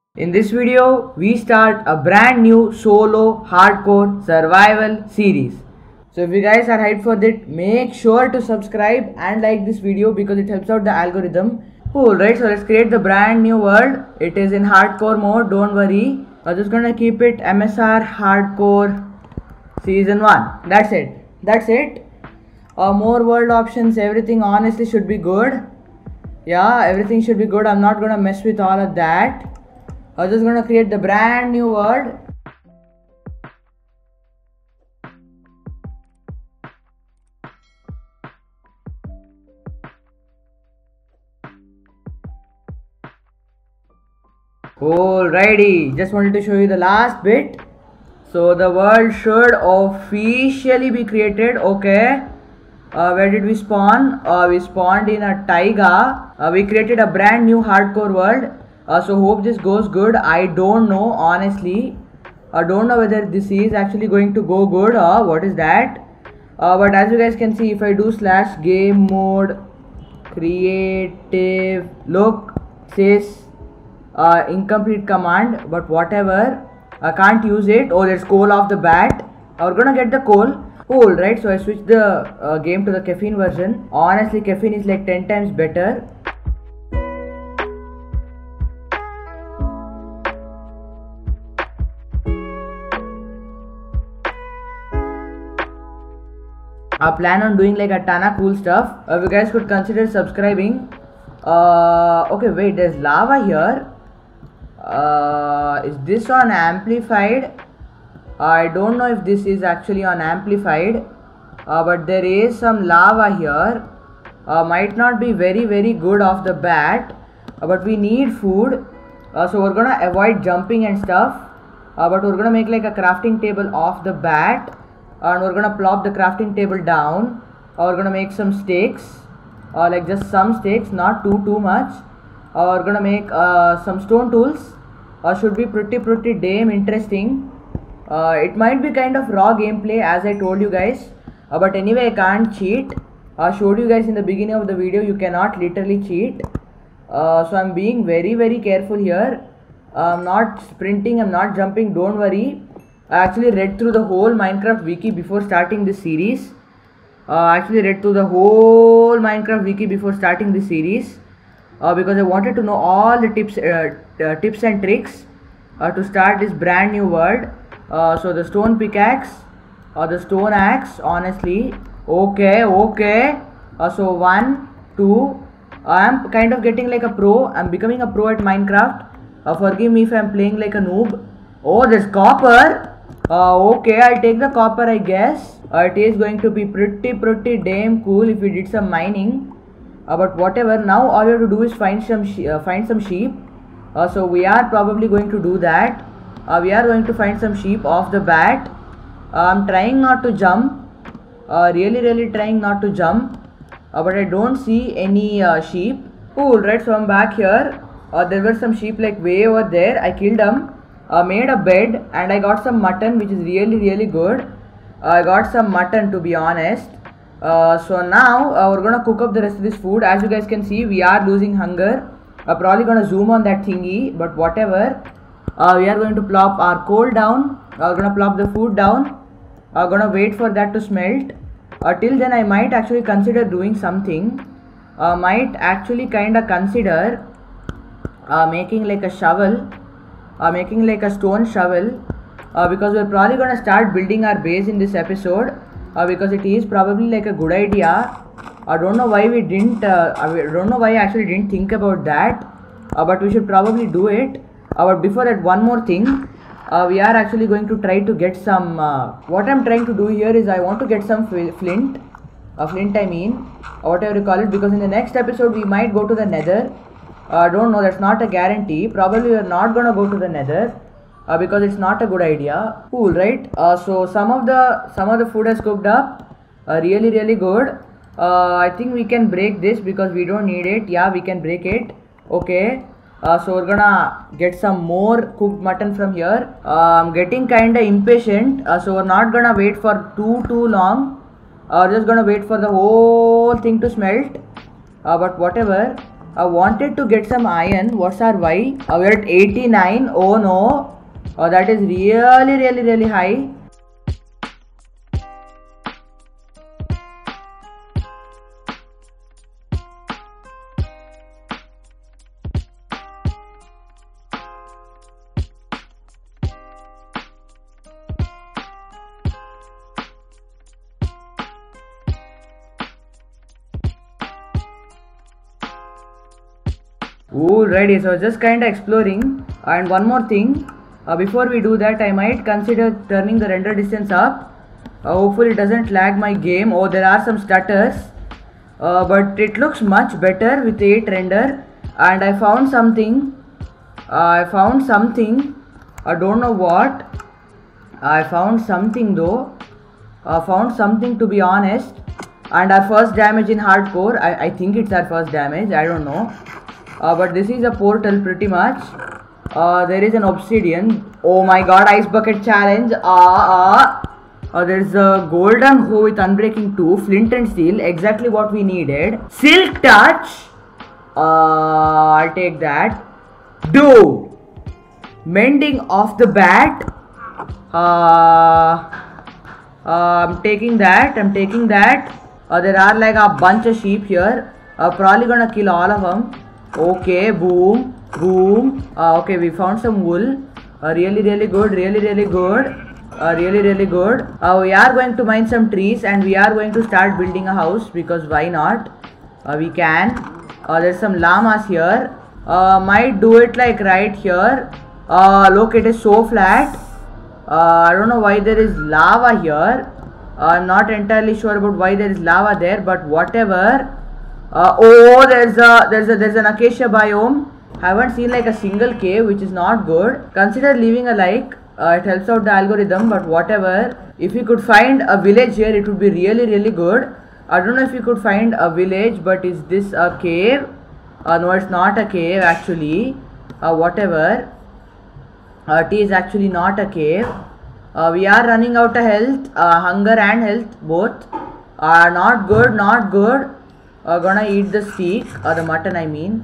In this video, we start a brand new solo hardcore survival series. So if you guys are hyped for that, make sure to subscribe and like this video because it helps out the algorithm. Cool, right? So let's create the brand new world. It is in hardcore mode, don't worry. I'm just gonna keep it MSR hardcore season 1. That's it. That's it. More world options, everything honestly should be good. Yeah, everything should be good. I'm not gonna mess with all of that. I'm just gonna create the brand new world. Alrighty, just wanted to show you the last bit. So the world should officially be created. Okay, where did we spawn? We spawned in a taiga. We created a brand new hardcore world. So hope this goes good. I don't know, honestly. I don't know whether this is actually going to go good or what is that. But as you guys can see, if I do / game mode creative, look, says incomplete command, but whatever, I can't use it. Oh, there's coal off the bat. We're gonna get the coal. Cool, right? So I switched the game to the caffeine version. Honestly, caffeine is like 10 times better. I plan on doing like a ton of cool stuff. You guys could consider subscribing. Okay, wait, there's lava here. Is this on amplified? I don't know if this is actually on amplified, but there is some lava here. Might not be very good off the bat, but we need food, so we're gonna avoid jumping and stuff, but we're gonna make like a crafting table off the bat, and we're gonna plop the crafting table down. We're gonna make some stakes, like just some stakes, not too much. We're gonna make some stone tools. Should be pretty damn interesting. It might be kind of raw gameplay as I told you guys, but anyway, I can't cheat. I showed you guys in the beginning of the video you cannot literally cheat, so I'm being very careful here. I'm not sprinting, I'm not jumping, don't worry. I actually read through the whole Minecraft wiki before starting this series. Because I wanted to know all the tips and tricks to start this brand new world. So the stone pickaxe, the stone axe, honestly, okay. So 1, 2, I'm kind of getting like a pro. I'm becoming a pro at Minecraft. Forgive me if I'm playing like a noob. Oh, there's copper. Okay, I'll take the copper, I guess. It is going to be pretty damn cool if we did some mining. But whatever, now all you have to do is find some sheep. So we are probably going to do that. We are going to find some sheep off the bat. I'm trying not to jump, really trying not to jump, but I don't see any sheep. Cool, right? So I'm back here. There were some sheep like way over there. I killed them, made a bed, and I got some mutton, which is really good. I got some mutton, to be honest. So now we're gonna cook up the rest of this food. As you guys can see, we are losing hunger. Probably gonna zoom on that thingy, but whatever. We are going to plop our coal down. We're gonna plop the food down. Gonna wait for that to smelt. Till then, I might actually consider doing something. Might actually kinda consider making like a shovel, making like a stone shovel, because we're probably gonna start building our base in this episode. Because it is probably like a good idea. I don't know why we didn't. I don't know why I actually didn't think about that. But we should probably do it. But before that, one more thing. We are actually going to try to get some. What I'm trying to do here is I want to get some flint. Flint, I mean, whatever you call it. Because in the next episode we might go to the Nether. I don't know. That's not a guarantee. Probably we're not gonna go to the Nether. Because it's not a good idea. Cool, right? So some of the food has cooked up, really good. I think we can break this because we don't need it. Yeah, we can break it. Okay. So we're gonna get some more cooked mutton from here. I'm getting kinda impatient, so we're not gonna wait for too long. Just gonna wait for the whole thing to smelt. But whatever. I wanted to get some iron. What's our Y? We're at 89. Oh no. That is really high. Alrighty, so just kind of exploring. And one more thing, before we do that, I might consider turning the render distance up. Hopefully it doesn't lag my game. Oh, there are some stutters, but it looks much better with 8 render. And I found something. I don't know what. I found something though. Found something, to be honest. And our first damage in hardcore. I think it's our first damage. I don't know. But this is a portal pretty much. There is an obsidian. Oh my god, ice bucket challenge. There's a golden hoe with unbreaking 2, flint and steel, exactly what we needed. Silk touch. I'll take that. Do mending off the bat. I'm taking that. There are like a bunch of sheep here. Probably gonna kill all of them. Okay, boom. Okay, we found some wool. Really good. We are going to mine some trees and we are going to start building a house, because why not? We can. There's some llamas here. Might do it like right here. Look, it is so flat. I don't know why there is lava here. I'm not entirely sure about why there is lava there, but whatever. There's an acacia biome. Haven't seen like a single cave, which is not good. Consider leaving a like. It helps out the algorithm, but whatever. If you could find a village here, it would be really good. I don't know if you could find a village, but is this a cave? No, it's not a cave actually. Whatever. It is actually not a cave. We are running out of health, hunger and health both. Not good. Gonna eat the steak, the mutton I mean.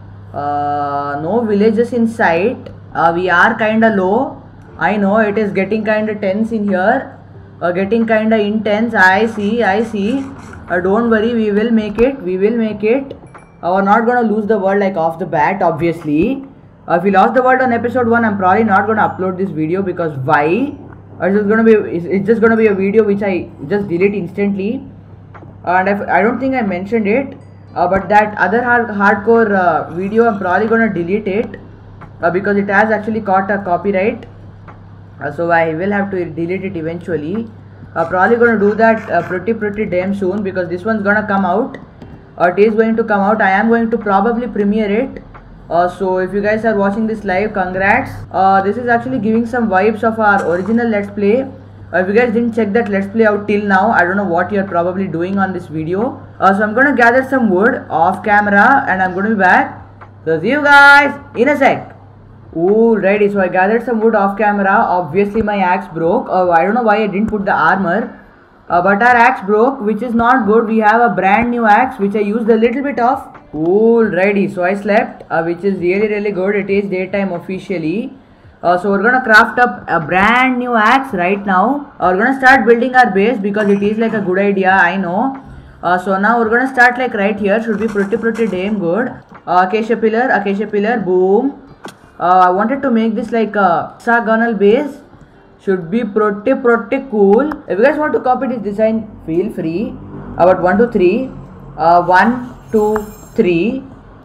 No villages in sight. We are kinda low. I know it is getting kinda tense in here. Getting kinda intense. I see. Don't worry, we will make it. We're not gonna lose the world like off the bat, obviously. If we lost the world on episode 1, I'm probably not gonna upload this video, because why? It's just gonna be a video which I just delete instantly. And I don't think I mentioned it, but that other hardcore video, I'm probably gonna delete it, because it has actually caught a copyright. So I will have to delete it eventually. Probably gonna do that pretty damn soon, because this one's gonna come out. It is going to come out. I am going to probably premiere it. So if you guys are watching this live, congrats. This is actually giving some vibes of our original let's play. If you guys didn't check that let's play out till now, I don't know what you're probably doing on this video. So I'm gonna gather some wood off camera and I'm gonna be back. So see you guys in a sec. Alrighty, so I gathered some wood off camera. Obviously my axe broke. I don't know why I didn't put the armor. But our axe broke, which is not good. We have a brand new axe which I used a little bit of. Alrighty, so I slept, which is really good. It is daytime officially. So we're gonna craft up a brand new axe right now. We're gonna start building our base, because it is like a good idea, I know. So now we're gonna start like right here. Should be pretty damn good. Acacia pillar, boom. I wanted to make this like a hexagonal base. Should be pretty cool. If you guys want to copy this design, feel free. About 1 2 3. 1 2 3.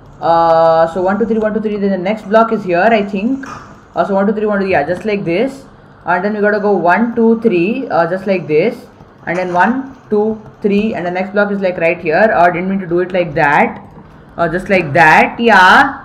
So 1 2 3. Then the next block is here, I think. So 1 2 3 1 2, yeah, just like this. And then we gotta go 1 2 3, just like this. And then 1 2 3, and the next block is like right here. I didn't mean to do it like that. Just like that, yeah.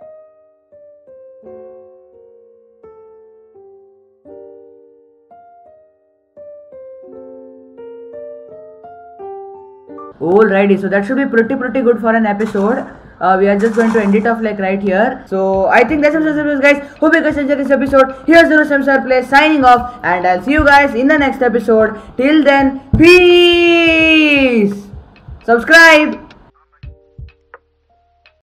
Alrighty, so that should be pretty good for an episode. We are just going to end it off like right here. So I think that's it, guys. Hope you guys enjoyed this episode. Here's the Samsar Play signing off, and I'll see you guys in the next episode. Till then, peace. Subscribe.